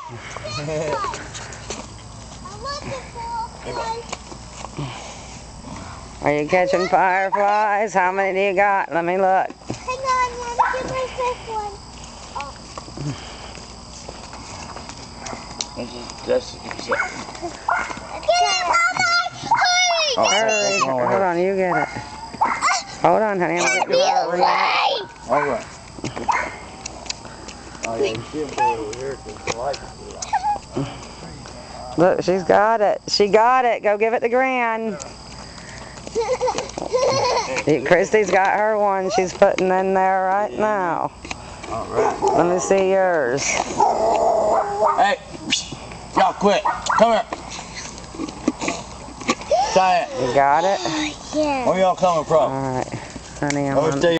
Are you catching fireflies? How many do you got? Let me look. Hang on, let me get my fifth one. That's Get it, Mama! Hurry! Hurry. Hold on, you get it. Hold on, honey. I'm getting it. all right. Oh, yeah, you see him over here because the lights are on. Look, she's got it. She got it. Go give it to Gran. Christy's got her one. She's putting in there right now. All right. Let me see yours. Hey, y'all quit. Come here. Try it. You got it? Yeah. Where y'all coming from? All right. Honey, I'm Over on. there.